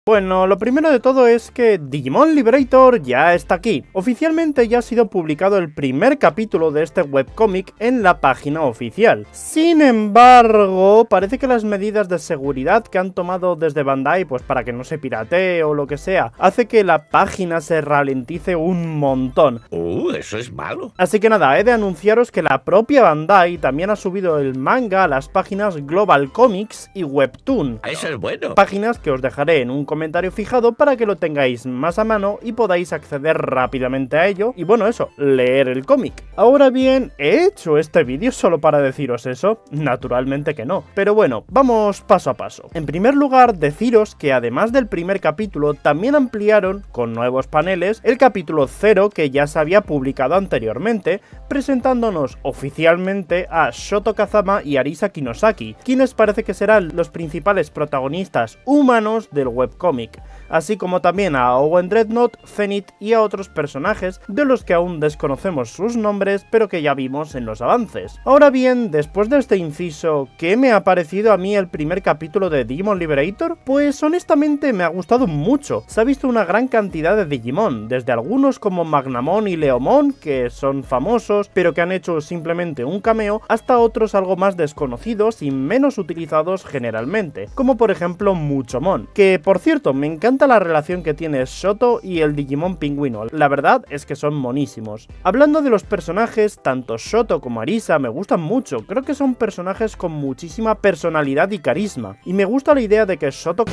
Bueno, lo primero de todo es que Digimon Liberator ya está aquí. Oficialmente ya ha sido publicado el primer capítulo de este webcómic en la página oficial. Sin embargo, parece que las medidas de seguridad que han tomado desde Bandai, pues para que no se piratee o lo que sea, hace que la página se ralentice un montón. Eso es malo. Así que nada, he de anunciaros que la propia Bandai también ha subido el manga a las páginas Global Comics y Webtoon. Eso es bueno. Páginas que os dejaré en un comentario fijado para que lo tengáis más a mano y podáis acceder rápidamente a ello y bueno, eso, leer el cómic. Ahora bien, ¿he hecho este vídeo solo para deciros eso? Naturalmente que no, pero bueno, vamos paso a paso. En primer lugar, deciros que además del primer capítulo, también ampliaron, con nuevos paneles, el capítulo 0 que ya se había publicado anteriormente, presentándonos oficialmente a Shoto Kazama y Arisa Kinosaki, quienes parece que serán los principales protagonistas humanos del webcómic, así como también a Owen Dreadnought, Zenith y a otros personajes de los que aún desconocemos sus nombres, pero que ya vimos en los avances. Ahora bien, después de este inciso, ¿qué me ha parecido a mí el primer capítulo de Digimon Liberator? Pues honestamente me ha gustado mucho. Se ha visto una gran cantidad de Digimon, desde algunos como Magnamon y Leomon, que son famosos, pero que han hecho simplemente un cameo, hasta otros algo más desconocidos y menos utilizados generalmente, como por ejemplo Muchomon, que por cierto, me encanta la relación que tiene Shoto y el Digimon pingüino, la verdad es que son monísimos. Hablando de los personajes, tanto Shoto como Arisa me gustan mucho, creo que son personajes con muchísima personalidad y carisma, y me gusta la idea de que Shoto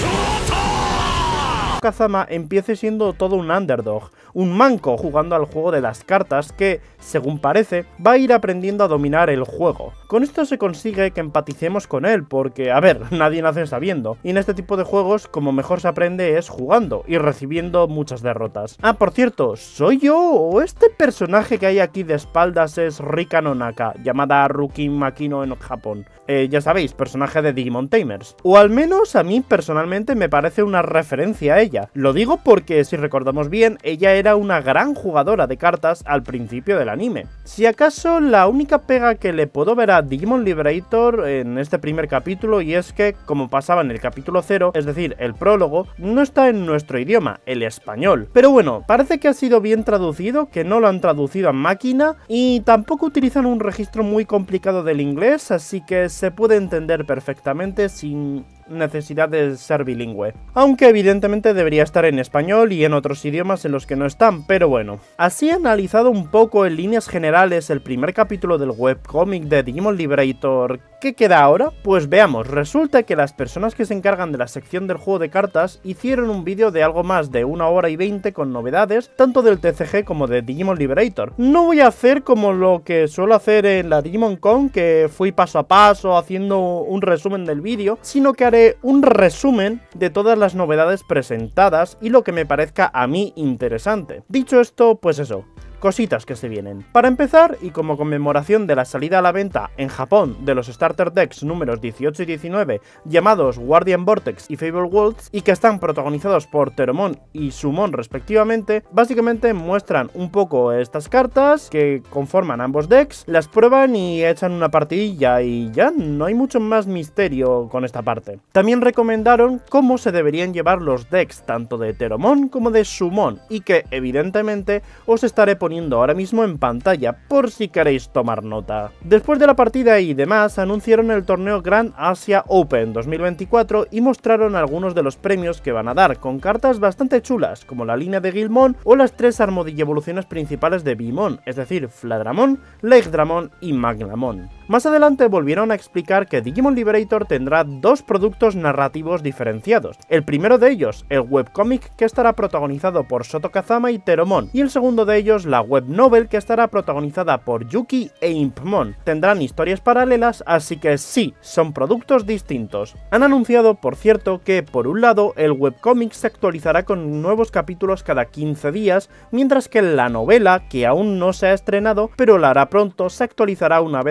Kazama empiece siendo todo un underdog, un manco jugando al juego de las cartas que, según parece, va a ir aprendiendo a dominar el juego. Con esto se consigue que empaticemos con él, porque, a ver, nadie nace sabiendo, y en este tipo de juegos como mejor se aprende es jugando y recibiendo muchas derrotas. Ah, por cierto, ¿soy yo o este personaje que hay aquí de espaldas es Rika Nonaka, llamada Ruki Makino en Japón? Ya sabéis, personaje de Digimon Tamers. O al menos a mí personalmente me parece una referencia a ella. Lo digo porque, si recordamos bien, ella era una gran jugadora de cartas al principio del anime. Si acaso la única pega que le puedo ver a Digimon Liberator en este primer capítulo, y es que, como pasaba en el capítulo 0, es decir, el prólogo, no está en nuestro idioma, el español. Pero bueno, parece que ha sido bien traducido, que no lo han traducido a máquina, y tampoco utilizan un registro muy complicado del inglés, así que se puede entender perfectamente sin necesidad de ser bilingüe, aunque evidentemente debería estar en español y en otros idiomas en los que no están, pero bueno. Así he analizado un poco en líneas generales el primer capítulo del webcómic de Digimon Liberator. ¿Qué queda ahora? Pues veamos, resulta que las personas que se encargan de la sección del juego de cartas hicieron un vídeo de algo más de 1 hora y 20 con novedades, tanto del TCG como de Digimon Liberator. No voy a hacer como lo que suelo hacer en la Digimon Con, que fui paso a paso haciendo un resumen del vídeo, sino que haré un resumen de todas las novedades presentadas y lo que me parezca a mí interesante. Dicho esto, pues eso, cositas que se vienen. Para empezar, y como conmemoración de la salida a la venta en Japón de los Starter Decks números 18 y 19, llamados Guardian Vortex y Fable Worlds, y que están protagonizados por Teromon y Sumon respectivamente, básicamente muestran un poco estas cartas que conforman ambos decks, las prueban y echan una partidilla y ya, no hay mucho más misterio con esta parte. También recomendaron cómo se deberían llevar los decks tanto de Teromon como de Sumon, y que evidentemente os estaré poniendo ahora mismo en pantalla por si queréis tomar nota. Después de la partida y demás, anunciaron el torneo Grand Asia Open 2024 y mostraron algunos de los premios que van a dar, con cartas bastante chulas, como la línea de Guilmon o las 3 Armodilla evoluciones principales de Bimon, es decir, Fladramon, Legdramon y Magnamon. Más adelante volvieron a explicar que Digimon Liberator tendrá 2 productos narrativos diferenciados. El primero de ellos, el webcómic, que estará protagonizado por Shoto Kazama y Teromon, y el segundo de ellos, la web novel, que estará protagonizada por Yuki e Impmon. Tendrán historias paralelas, así que sí, son productos distintos. Han anunciado, por cierto, que por un lado el webcómic se actualizará con nuevos capítulos cada 15 días, mientras que la novela, que aún no se ha estrenado, pero la hará pronto, se actualizará una vez cada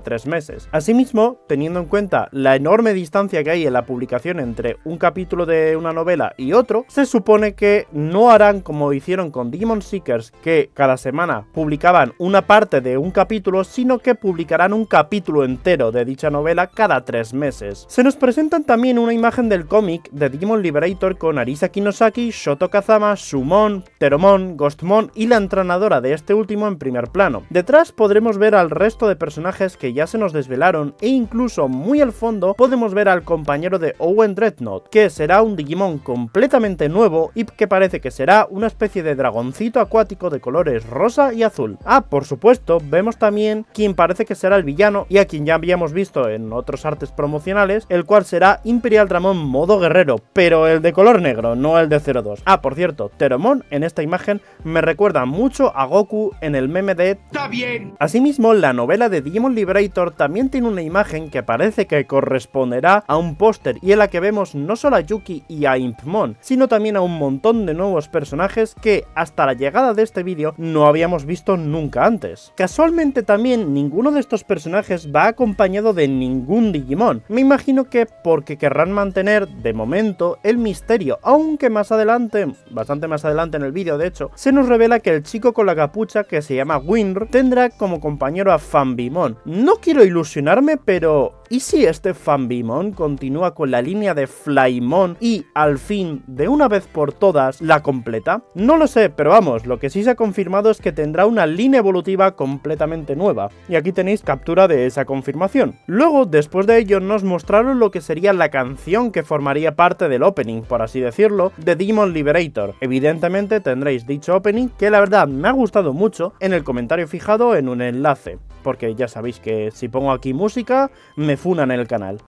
3 meses. Asimismo, teniendo en cuenta la enorme distancia que hay en la publicación entre un capítulo de una novela y otro, se supone que no harán como hicieron con Digimon Seekers, que cada semana publicaban una parte de un capítulo, sino que publicarán un capítulo entero de dicha novela cada 3 meses. Se nos presentan también una imagen del cómic de Digimon Liberator con Arisa Kinosaki, Shoto Kazama, Sumon, Teromon, Ghostmon y la entrenadora de este último en primer plano. Detrás podremos ver al resto de personajes que ya se nos desvelaron e incluso muy al fondo podemos ver al compañero de Owen Dreadnought, que será un Digimon completamente nuevo y que parece que será una especie de dragoncito acuático de colores rosa y azul. Ah, por supuesto, vemos también quien parece que será el villano y a quien ya habíamos visto en otros artes promocionales, el cual será Imperial Dramon modo guerrero, pero el de color negro, no el de 02. Ah, por cierto, Teromon en esta imagen me recuerda mucho a Goku en el meme de ¡Está bien! Asimismo, la novela de Digimon Liberator también tiene una imagen que parece que corresponderá a un póster y en la que vemos no solo a Yuki y a Impmon, sino también a un montón de nuevos personajes que hasta la llegada de este vídeo no habíamos visto nunca antes. Casualmente también ninguno de estos personajes va acompañado de ningún Digimon. Me imagino que porque querrán mantener de momento el misterio, aunque más adelante, bastante más adelante en el vídeo de hecho, se nos revela que el chico con la capucha que se llama Winr tendrá como compañero a Fanbimon. No quiero ilusionarme, pero ¿y si este Fanbimon continúa con la línea de Flymon y al fin, de una vez por todas, la completa? No lo sé, pero vamos, lo que sí se ha confirmado es que tendrá una línea evolutiva completamente nueva. Y aquí tenéis captura de esa confirmación. Luego, después de ello, nos mostraron lo que sería la canción que formaría parte del opening, por así decirlo, de Digimon Liberator. Evidentemente tendréis dicho opening, que la verdad me ha gustado mucho, en el comentario fijado en un enlace, porque ya sabéis que si pongo aquí música, me funan el canal.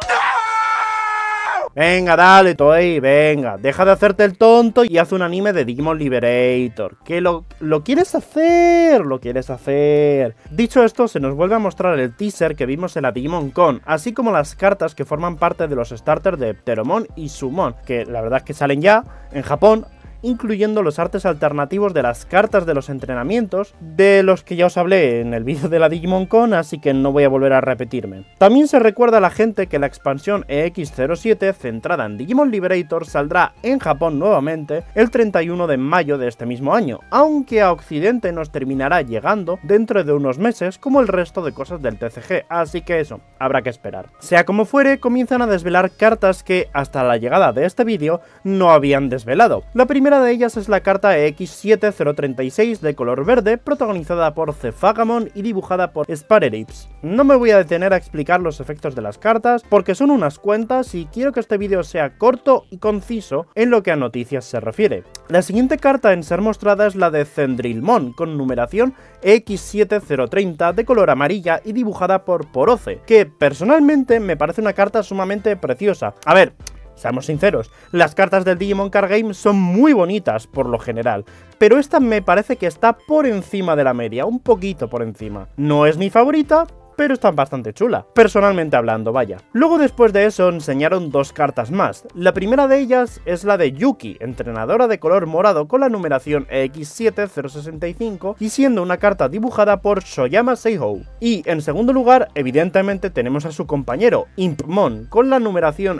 Venga, dale, Toei, venga, deja de hacerte el tonto y haz un anime de Digimon Liberator. Que lo quieres hacer, lo quieres hacer. Dicho esto, se nos vuelve a mostrar el teaser que vimos en la Digimon Con, así como las cartas que forman parte de los starters de Teromon y Sumon, que la verdad es que salen ya en Japón, incluyendo los artes alternativos de las cartas de los entrenamientos, de los que ya os hablé en el vídeo de la Digimon Con, así que no voy a volver a repetirme. También se recuerda a la gente que la expansión EX07, centrada en Digimon Liberator, saldrá en Japón nuevamente el 31 de mayo de este mismo año, aunque a Occidente nos terminará llegando dentro de unos meses como el resto de cosas del TCG, así que eso, habrá que esperar. Sea como fuere, comienzan a desvelar cartas que hasta la llegada de este vídeo no habían desvelado. La primera de ellas es la carta EX7036 de color verde, protagonizada por Cefagamon y dibujada por Sparerips. No me voy a detener a explicar los efectos de las cartas porque son unas cuantas y quiero que este vídeo sea corto y conciso en lo que a noticias se refiere. La siguiente carta en ser mostrada es la de Zendrilmon, con numeración EX7030 de color amarilla y dibujada por Poroce, que personalmente me parece una carta sumamente preciosa. A ver, seamos sinceros, las cartas del Digimon Card Game son muy bonitas por lo general, pero esta me parece que está por encima de la media, un poquito por encima. No es mi favorita, pero está bastante chula, personalmente hablando, vaya. Luego después de eso enseñaron dos cartas más. La primera de ellas es la de Yuki, entrenadora de color morado con la numeración EX7065 y siendo una carta dibujada por Shoyama Seihou. Y en segundo lugar, evidentemente tenemos a su compañero, Impmon, con la numeración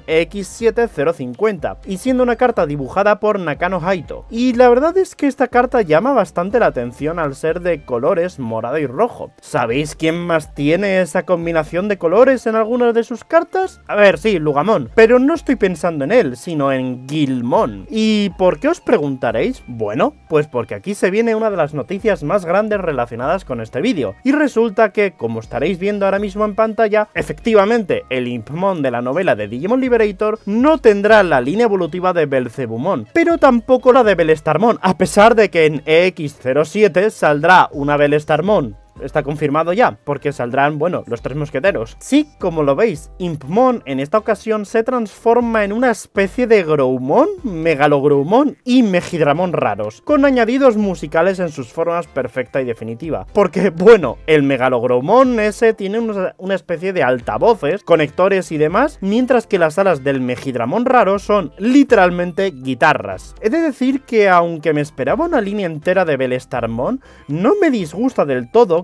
EX7050 y siendo una carta dibujada por Nakano Haito. Y la verdad es que esta carta llama bastante la atención al ser de colores morado y rojo. ¿Sabéis quién más tiene esa combinación de colores en algunas de sus cartas? A ver, sí, Lugamon, pero no estoy pensando en él, sino en Guilmon. ¿Y por qué os preguntaréis? Bueno, pues porque aquí se viene una de las noticias más grandes relacionadas con este vídeo, y resulta que, como estaréis viendo ahora mismo en pantalla, efectivamente, el Impmon de la novela de Digimon Liberator no tendrá la línea evolutiva de Belzebumon, pero tampoco la de Bellstarmon, a pesar de que en EX07 saldrá una Bellstarmon. Está confirmado ya, porque saldrán, bueno, los tres mosqueteros. Sí, como lo veis, Impmon en esta ocasión se transforma en una especie de Groumon, Megalogroumon y Mejidramon raros, con añadidos musicales en sus formas perfecta y definitiva. Porque, bueno, el Megalogroumon ese tiene una especie de altavoces, conectores y demás, mientras que las alas del Mejidramon raro son literalmente guitarras. He de decir que, aunque me esperaba una línea entera de Bellstarmon, no me disgusta del todo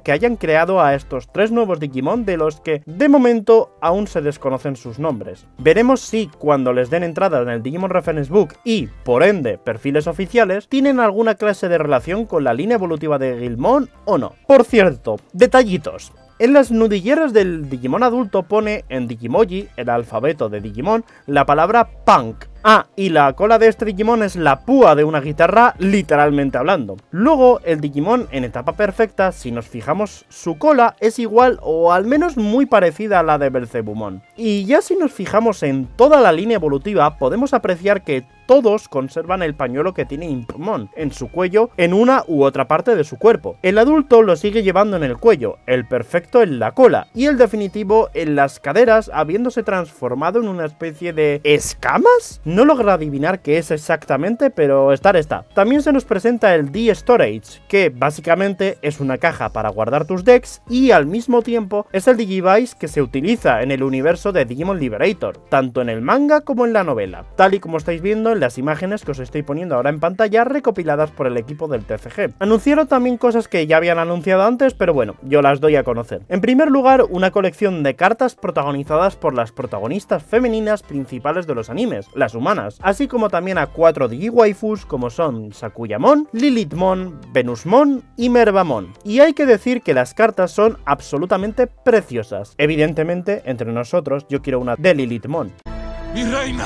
curioso que hayan creado a estos 3 nuevos Digimon de los que de momento aún se desconocen sus nombres. Veremos si cuando les den entrada en el Digimon Reference Book y, por ende, perfiles oficiales, tienen alguna clase de relación con la línea evolutiva de Guilmon o no. Por cierto, detallitos. En las nudilleras del Digimon adulto pone en Digimoji, el alfabeto de Digimon, la palabra punk. Ah, y la cola de este Digimon es la púa de una guitarra, literalmente hablando. Luego, el Digimon en etapa perfecta, si nos fijamos, su cola es igual o al menos muy parecida a la de Belzebumon. Y ya si nos fijamos en toda la línea evolutiva, podemos apreciar que todos conservan el pañuelo que tiene Impmon en su cuello en una u otra parte de su cuerpo. El adulto lo sigue llevando en el cuello, el perfecto en la cola y el definitivo en las caderas, habiéndose transformado en una especie de ¿escamas? No logra adivinar qué es exactamente, pero estar está. También se nos presenta el D-Storage, que básicamente es una caja para guardar tus decks y al mismo tiempo es el Digivice que se utiliza en el universo de Digimon Liberator, tanto en el manga como en la novela, tal y como estáis viendo en las imágenes que os estoy poniendo ahora en pantalla recopiladas por el equipo del TCG. Anunciaron también cosas que ya habían anunciado antes, pero bueno, yo las doy a conocer. En primer lugar, una colección de cartas protagonizadas por las protagonistas femeninas principales de los animes, las humanas, así como también a 4 Digiwaifus como son Sakuyamon, Lilithmon, Venusmon y Mervamon. Y hay que decir que las cartas son absolutamente preciosas. Evidentemente, entre nosotros, yo quiero una de Lilithmon. Mi reina,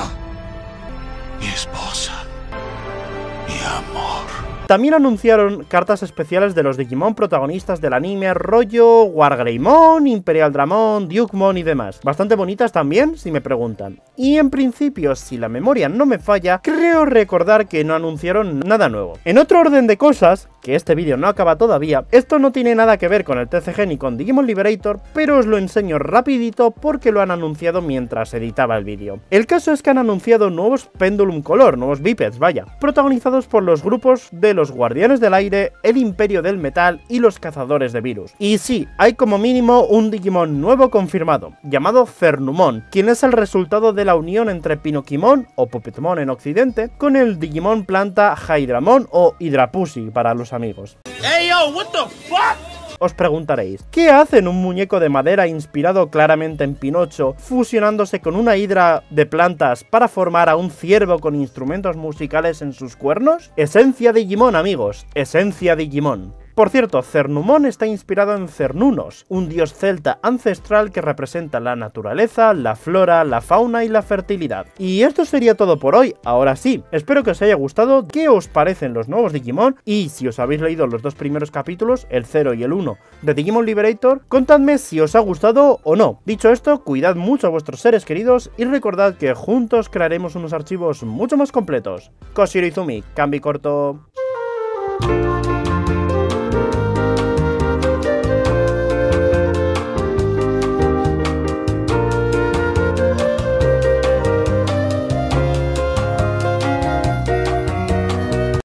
mi esposa, mi amor. También anunciaron cartas especiales de los Digimon protagonistas del anime, rollo Wargreymon, Imperial Dramon, Dukemon y demás. Bastante bonitas también, si me preguntan. Y en principio, si la memoria no me falla, creo recordar que no anunciaron nada nuevo. En otro orden de cosas, que este vídeo no acaba todavía, esto no tiene nada que ver con el TCG ni con Digimon Liberator, pero os lo enseño rapidito porque lo han anunciado mientras editaba el vídeo. El caso es que han anunciado nuevos Pendulum Color, nuevos bípedes, vaya, protagonizados por los grupos de los Guardianes del Aire, el Imperio del Metal y los Cazadores de Virus. Y sí, hay como mínimo un Digimon nuevo confirmado, llamado Cernumon, quien es el resultado de la unión entre Pinokimon, o Puppetmon en occidente, con el Digimon planta Hydramon o Hydrapussy para los amigos. Hey yo, what the fuck? Os preguntaréis, ¿qué hacen un muñeco de madera inspirado claramente en Pinocho, fusionándose con una hidra de plantas para formar a un ciervo con instrumentos musicales en sus cuernos? Esencia Digimon, amigos, esencia Digimon. Por cierto, Cernumon está inspirado en Cernunos, un dios celta ancestral que representa la naturaleza, la flora, la fauna y la fertilidad. Y esto sería todo por hoy. Ahora sí, espero que os haya gustado, qué os parecen los nuevos Digimon y si os habéis leído los 2 primeros capítulos, el 0 y el 1 de Digimon Liberator, contadme si os ha gustado o no. Dicho esto, cuidad mucho a vuestros seres queridos y recordad que juntos crearemos unos archivos mucho más completos. Koshiro Izumi, Kambi corto.